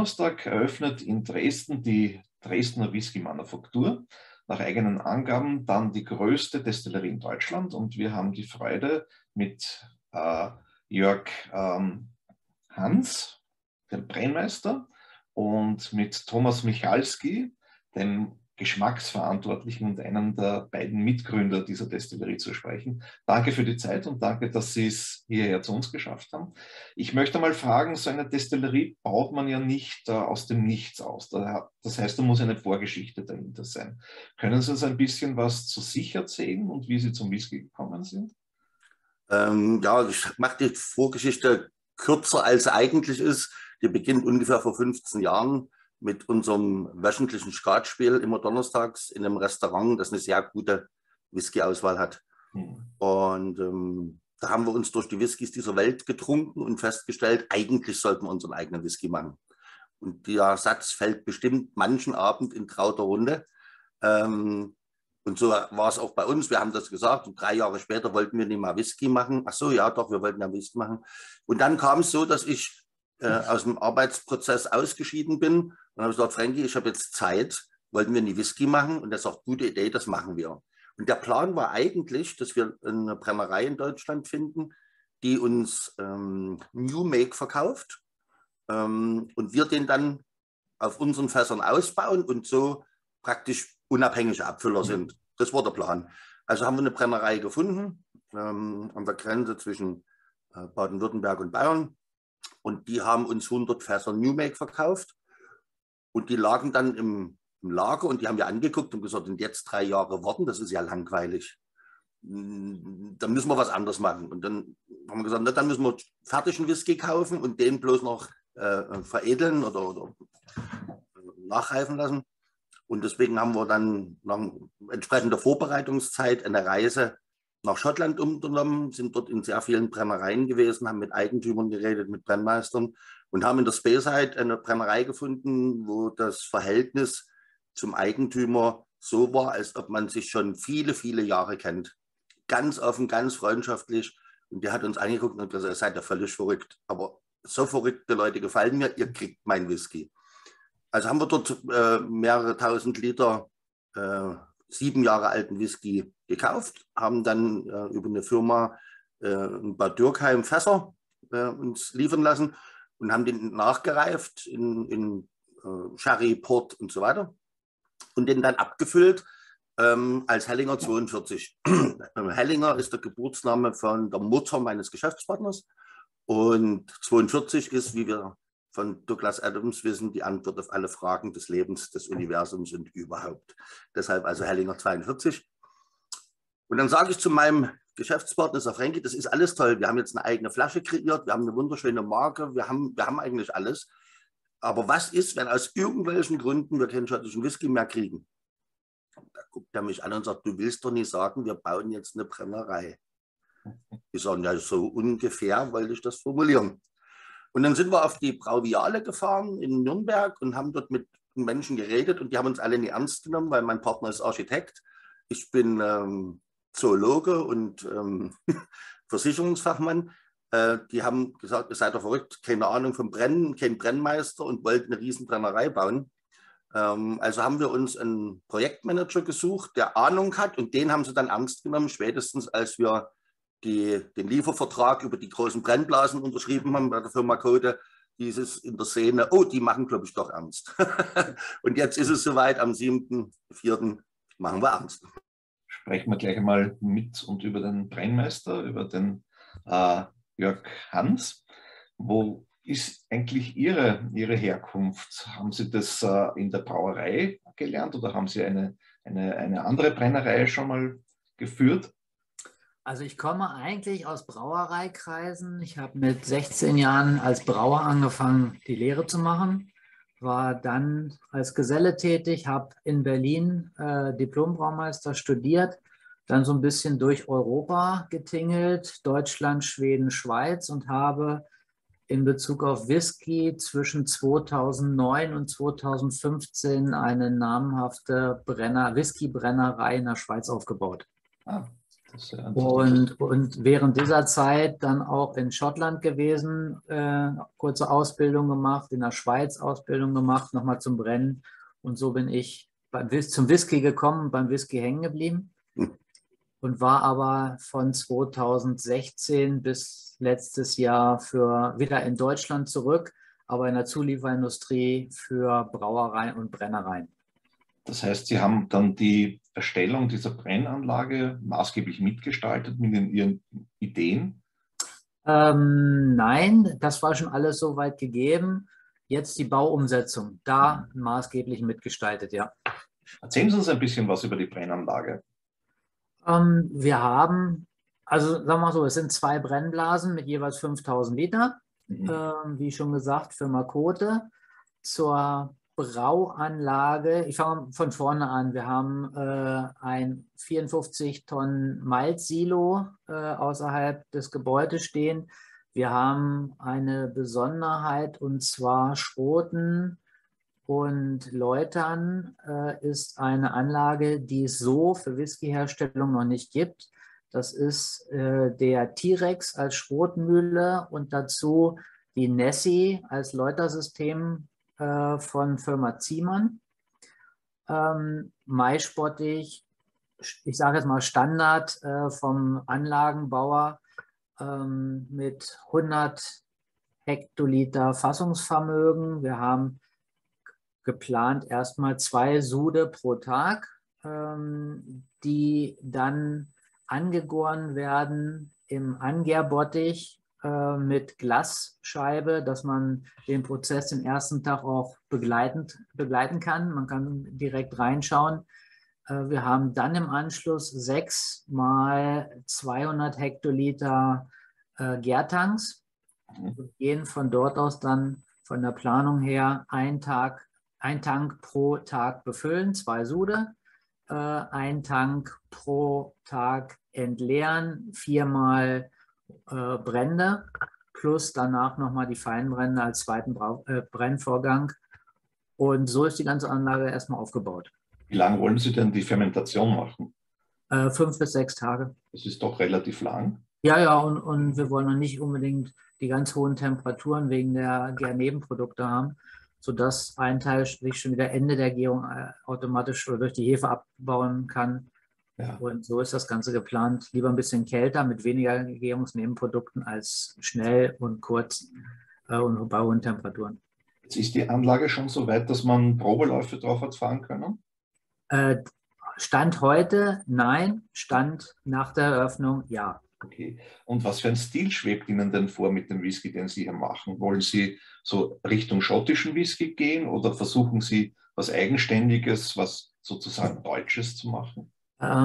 Donnerstag eröffnet in Dresden die Dresdner Whisky-Manufaktur. Nach eigenen Angaben dann die größte Destillerie in Deutschland. Und wir haben die Freude mit Jörg Hans, dem Brennmeister, und mit Thomas Michalski, dem Geschmacksverantwortlichen und einem der beiden Mitgründer dieser Destillerie zu sprechen. Danke für die Zeit und danke, dass Sie es hierher zu uns geschafft haben. Ich möchte mal fragen, so eine Destillerie baut man ja nicht aus dem Nichts aus. Das heißt, da muss eine Vorgeschichte dahinter sein. Können Sie uns ein bisschen was zu sich erzählen und wie Sie zum Whisky gekommen sind? Ja, ich mache die Vorgeschichte kürzer, als sie eigentlich ist. Die beginnt ungefähr vor 15 Jahren mit unserem wöchentlichen Skatspiel immer donnerstags in einem Restaurant, das eine sehr gute Whisky-Auswahl hat. Und da haben wir uns durch die Whiskys dieser Welt getrunken und festgestellt, eigentlich sollten wir unseren eigenen Whisky machen. Und der Satz fällt bestimmt manchen Abend in trauter Runde. Und so war es auch bei uns. Wir haben das gesagt und 3 Jahre später wollten wir nicht mal Whisky machen. Ach so, ja doch, wir wollten ja Whisky machen. Und dann kam es so, dass ich aus dem Arbeitsprozess ausgeschieden bin. Und dann habe ich gesagt, Frankie, ich habe jetzt Zeit, wollten wir nie Whisky machen? Und er sagt, gute Idee, das machen wir. Und der Plan war eigentlich, dass wir eine Brennerei in Deutschland finden, die uns New Make verkauft und wir den dann auf unseren Fässern ausbauen und so praktisch unabhängige Abfüller sind. Das war der Plan. Also haben wir eine Brennerei gefunden an der Grenze zwischen Baden-Württemberg und Bayern. Und die haben uns 100 Fässer New Make verkauft. Und die lagen dann im Lager und die haben wir angeguckt und gesagt, und jetzt 3 Jahre warten, das ist ja langweilig. Dann müssen wir was anderes machen. Und dann haben wir gesagt, na, dann müssen wir fertigen Whisky kaufen und den bloß noch veredeln oder nachreifen lassen. Und deswegen haben wir dann nach entsprechender Vorbereitungszeit eine Reise nach Schottland unternommen, sind dort in sehr vielen Brennereien gewesen, haben mit Eigentümern geredet, mit Brennmeistern und haben in der Speyside eine Brennerei gefunden, wo das Verhältnis zum Eigentümer so war, als ob man sich schon viele, viele Jahre kennt. Ganz offen, ganz freundschaftlich. Und der hat uns angeguckt und gesagt, ihr seid ja völlig verrückt. Aber so verrückte Leute gefallen mir, ihr kriegt mein Whisky. Also haben wir dort mehrere tausend Liter 7 Jahre alten Whisky gekauft, haben dann über eine Firma in Bad Dürkheim Fässer uns liefern lassen und haben den nachgereift in Sherry, Port und so weiter und den dann abgefüllt als Hellinger 42. Hellinger ist der Geburtsname von der Mutter meines Geschäftspartners und 42 ist, wie wir von Douglas Adams wissen, die Antwort auf alle Fragen des Lebens, des Universums und überhaupt. Deshalb also Hellinger 42. Und dann sage ich zu meinem Geschäftspartner, sag Frankie, das ist alles toll. Wir haben jetzt eine eigene Flasche kreiert, wir haben eine wunderschöne Marke, wir haben eigentlich alles. Aber was ist, wenn aus irgendwelchen Gründen wir keinen schottischen Whisky mehr kriegen? Da guckt er mich an und sagt, du willst doch nicht sagen, wir bauen jetzt eine Brennerei. Ich sage, ja, so ungefähr wollte ich das formulieren. Und dann sind wir auf die Brauviale gefahren in Nürnberg und haben dort mit Menschen geredet und die haben uns alle nicht ernst genommen, weil mein Partner ist Architekt. Ich bin Zoologe und Versicherungsfachmann. Die haben gesagt, ihr seid doch verrückt, keine Ahnung vom Brennen, kein Brennmeister und wollten eine riesen Brennerei bauen. Also haben wir uns einen Projektmanager gesucht, der Ahnung hat und den haben sie dann ernst genommen, spätestens als wir den Liefervertrag über die großen Brennblasen unterschrieben haben bei der Firma Code, dieses in der Szene, oh, die machen, glaube ich, doch ernst. Und jetzt ist es soweit, am 7.4. machen wir ernst. Sprechen wir gleich einmal mit und über den Brennmeister, über den Jörg Hans. Wo ist eigentlich Ihre Herkunft? Haben Sie das in der Brauerei gelernt oder haben Sie eine andere Brennerei schon mal geführt? Also ich komme eigentlich aus Brauereikreisen. Ich habe mit 16 Jahren als Brauer angefangen, die Lehre zu machen, war dann als Geselle tätig, habe in Berlin Diplombraumeister studiert, dann so ein bisschen durch Europa getingelt, Deutschland, Schweden, Schweiz und habe in Bezug auf Whisky zwischen 2009 und 2015 eine namhafte Whisky-Brennerei in der Schweiz aufgebaut. Ah. Das ist sehr interessant. Und während dieser Zeit dann auch in Schottland gewesen, kurze Ausbildung gemacht, in der Schweiz Ausbildung gemacht, nochmal zum Brennen. Und so bin ich zum Whisky gekommen, beim Whisky hängen geblieben und war aber von 2016 bis letztes Jahr wieder in Deutschland zurück, aber in der Zulieferindustrie für Brauereien und Brennereien. Das heißt, Sie haben dann die Erstellung dieser Brennanlage maßgeblich mitgestaltet mit Ihren Ideen? Nein, das war schon alles soweit gegeben. Jetzt die Bauumsetzung, da maßgeblich mitgestaltet, ja. Erzählen Sie uns ein bisschen was über die Brennanlage. Wir haben, also sagen wir mal so, es sind 2 Brennblasen mit jeweils 5000 Liter, wie schon gesagt, für Makote. Zur Brauanlage, ich fange von vorne an, wir haben ein 54 Tonnen Malzsilo außerhalb des Gebäudes stehen. Wir haben eine Besonderheit, und zwar Schroten und Läutern ist eine Anlage, die es so für Whiskyherstellung noch nicht gibt. Das ist der T-Rex als Schrotmühle und dazu die Nessie als Läutersystem von Firma Ziemann. Maischbottich, ich sage jetzt mal Standard vom Anlagenbauer mit 100 Hektoliter Fassungsvermögen. Wir haben geplant erstmal 2 Sude pro Tag, die dann angegoren werden im Angärbottich mit Glasscheibe, dass man den Prozess den ersten Tag auch begleiten kann. Man kann direkt reinschauen. Wir haben dann im Anschluss 6 mal 200 Hektoliter Gärtanks und gehen von dort aus dann von der Planung her ein Tank pro Tag befüllen, 2 Sude, ein Tank pro Tag entleeren, 4 mal Brände, plus danach nochmal die Feinbrände als zweiten Brennvorgang. Und so ist die ganze Anlage erstmal aufgebaut. Wie lange wollen Sie denn die Fermentation machen? 5 bis 6 Tage. Das ist doch relativ lang. Ja, und wir wollen noch nicht unbedingt die ganz hohen Temperaturen wegen der Gärnebenprodukte haben, sodass ein Teil sich schon wieder Ende der Gärung automatisch oder durch die Hefe abbauen kann. Ja. Und so ist das Ganze geplant. Lieber ein bisschen kälter mit weniger Gärungsnebenprodukten als schnell und kurz und bei hohen Temperaturen. Jetzt ist die Anlage schon so weit, dass man Probeläufe drauf hat fahren können? Stand heute nein, Stand nach der Eröffnung ja. Okay. Und was für ein Stil schwebt Ihnen denn vor mit dem Whisky, den Sie hier machen? Wollen Sie so Richtung schottischen Whisky gehen oder versuchen Sie was Eigenständiges, was sozusagen Deutsches zu machen?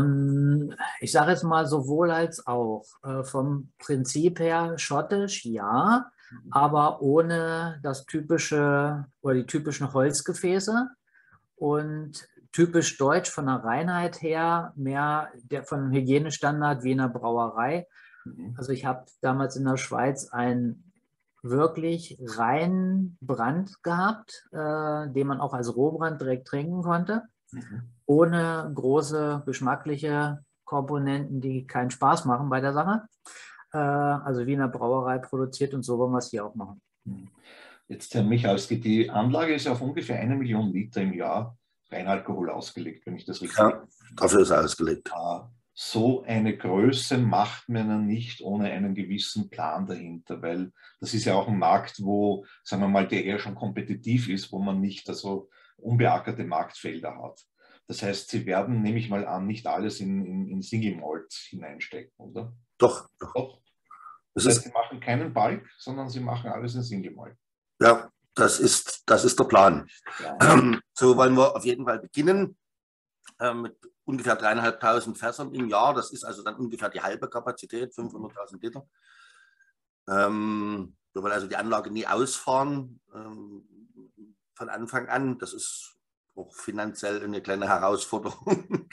Ich sage jetzt mal sowohl als auch. Vom Prinzip her schottisch, ja, aber ohne das typische oder die typischen Holzgefäße und typisch deutsch von der Reinheit her, mehr von Hygienestandard wie in der Brauerei. Also ich habe damals in der Schweiz einen wirklich reinen Brand gehabt, den man auch als Rohbrand direkt trinken konnte, ohne große geschmackliche Komponenten, die keinen Spaß machen bei der Sache. Also wie in der Brauerei produziert, und so wollen wir es hier auch machen. Jetzt, Herr Michalski, die Anlage ist auf ungefähr 1 Million Liter im Jahr Reinalkohol ausgelegt, wenn ich das richtig habe. Ja, dafür ist er ausgelegt. So eine Größe macht man nicht ohne einen gewissen Plan dahinter, weil das ist ja auch ein Markt, wo, sagen wir mal, der eher schon kompetitiv ist, wo man nicht so unbeackerte Marktfelder hat. Das heißt, Sie werden, nehme ich mal an, nicht alles in Single Malt hineinstecken, oder? Doch. Das heißt, Sie machen keinen Bulk, sondern Sie machen alles in Single Malt. Ja, das ist der Plan. Ja. So wollen wir auf jeden Fall beginnen mit ungefähr 3.500 Fässern im Jahr. Das ist also dann ungefähr die halbe Kapazität, 500.000 Liter. Wir wollen also die Anlage nie ausfahren von Anfang an. Das ist auch finanziell eine kleine Herausforderung.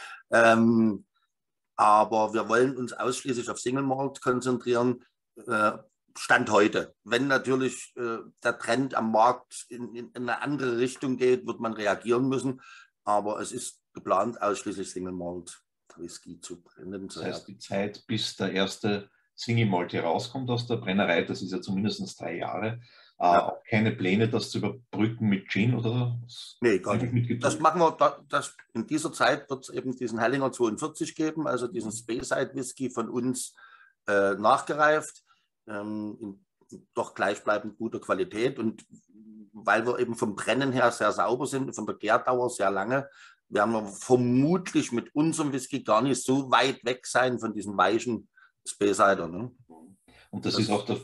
Aber wir wollen uns ausschließlich auf Single Malt konzentrieren. Stand heute. Wenn natürlich der Trend am Markt in eine andere Richtung geht, wird man reagieren müssen. Aber es ist geplant ausschließlich Single Malt. Whisky zu brennen. Das heißt, die Zeit, bis der erste Single Malt hier rauskommt aus der Brennerei, das ist ja zumindest 3 Jahre. Ja. Auch keine Pläne, das zu überbrücken mit Gin oder? Nee, gar nicht. Das machen wir, in dieser Zeit wird es eben diesen Hellinger 42 geben, also diesen Speyside Whisky von uns nachgereift, in doch gleichbleibend guter Qualität. Und weil wir eben vom Brennen her sehr sauber sind, von der Gärdauer sehr lange, werden wir vermutlich mit unserem Whisky gar nicht so weit weg sein von diesem weichen Speysider. Ne? Und das ist auch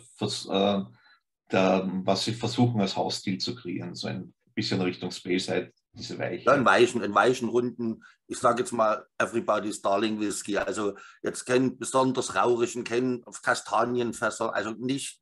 was Sie versuchen als Hausstil zu kreieren, so ein bisschen Richtung Speyside, diese weichen. Ja, einen weichen, runden, ich sage jetzt mal Everybody's Darling Whisky, also jetzt kein besonders rauchigen, kein Kastanienfässer, also nicht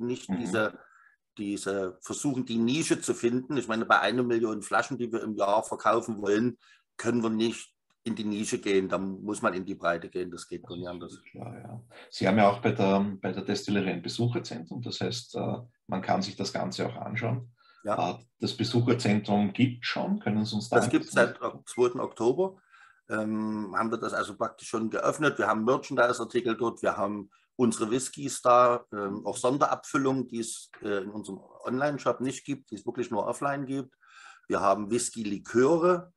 diese versuchen, die Nische zu finden. Ich meine, bei 1 Million Flaschen, die wir im Jahr verkaufen wollen, können wir nicht in die Nische gehen, da muss man in die Breite gehen, das geht gar nicht anders. Klar, ja. Sie haben ja auch bei der Destillerie ein Besucherzentrum, das heißt, man kann sich das Ganze auch anschauen. Ja. Das Besucherzentrum gibt schon, können Sie uns da... Das gibt es seit 2. Oktober, haben wir das also praktisch schon geöffnet, wir haben Merchandise-Artikel dort, wir haben unsere Whiskys da, auch Sonderabfüllungen, die es in unserem Online-Shop nicht gibt, die es wirklich nur offline gibt. Wir haben Whisky-Liköre,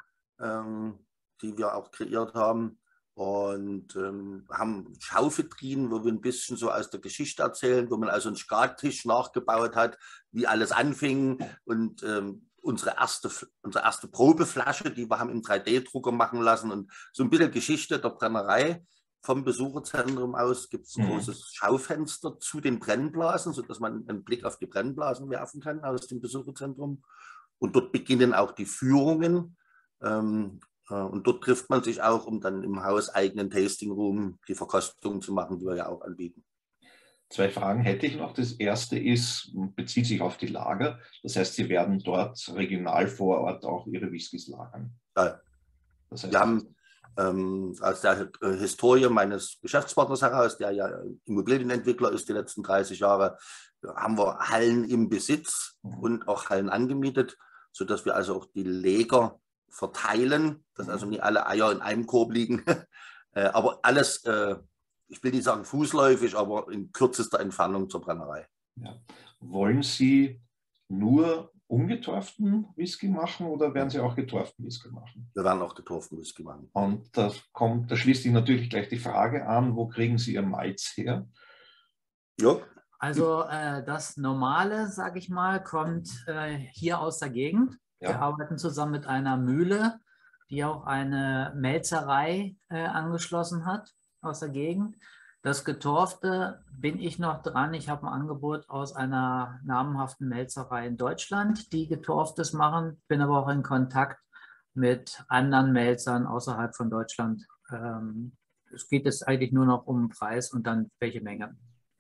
die wir auch kreiert haben, und haben Schauvitrinen, wo wir ein bisschen so aus der Geschichte erzählen, wo man also einen Skattisch nachgebaut hat, wie alles anfing, und unsere erste Probeflasche, die wir haben im 3D-Drucker machen lassen, und so ein bisschen Geschichte der Brennerei. Vom Besucherzentrum aus gibt es ein großes Schaufenster zu den Brennblasen, sodass man einen Blick auf die Brennblasen werfen kann aus dem Besucherzentrum. Und dort beginnen auch die Führungen. Und dort trifft man sich auch, um dann im hauseigenen Tasting Room die Verkostung zu machen, die wir ja auch anbieten. 2 Fragen hätte ich noch. Das erste bezieht sich auf die Lager. Das heißt, Sie werden dort regional vor Ort auch Ihre Whiskys lagern. Ja. Das heißt, wir haben aus der Historie meines Geschäftspartners heraus, der ja Immobilienentwickler ist die letzten 30 Jahre, haben wir Hallen im Besitz und auch Hallen angemietet, sodass wir also auch die Lager verteilen, dass also nicht alle Eier in einem Korb liegen, aber alles, ich will nicht sagen fußläufig, aber in kürzester Entfernung zur Brennerei. Ja. Wollen Sie nur ungetorften Whisky machen oder werden Sie auch getorften Whisky machen? Wir werden auch getorften Whisky machen. Und da schließt sich natürlich gleich die Frage an, wo kriegen Sie Ihr Malz her? Ja. Also das Normale, sage ich mal, kommt hier aus der Gegend. Ja. Wir arbeiten zusammen mit einer Mühle, die auch eine Melzerei angeschlossen hat aus der Gegend. Das Getorfte bin ich noch dran. Ich habe ein Angebot aus einer namhaften Melzerei in Deutschland, die Getorftes machen. Bin aber auch in Kontakt mit anderen Melzern außerhalb von Deutschland. Es geht jetzt eigentlich nur noch um den Preis und dann welche Menge.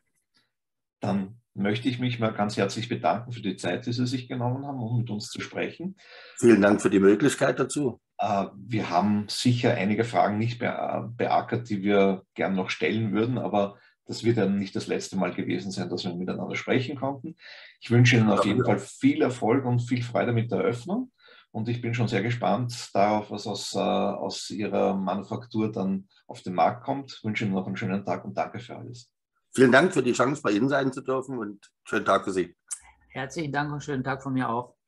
Dann möchte ich mich mal ganz herzlich bedanken für die Zeit, die Sie sich genommen haben, um mit uns zu sprechen. Vielen Dank für die Möglichkeit dazu. Wir haben sicher einige Fragen nicht beackert, die wir gern noch stellen würden, aber das wird ja nicht das letzte Mal gewesen sein, dass wir miteinander sprechen konnten. Ich wünsche Ihnen auf jeden Fall viel Erfolg und viel Freude mit der Eröffnung, und ich bin schon sehr gespannt darauf, was aus Ihrer Manufaktur dann auf den Markt kommt. Ich wünsche Ihnen noch einen schönen Tag und danke für alles. Vielen Dank für die Chance, bei Ihnen sein zu dürfen, und schönen Tag für Sie. Herzlichen Dank und schönen Tag von mir auch.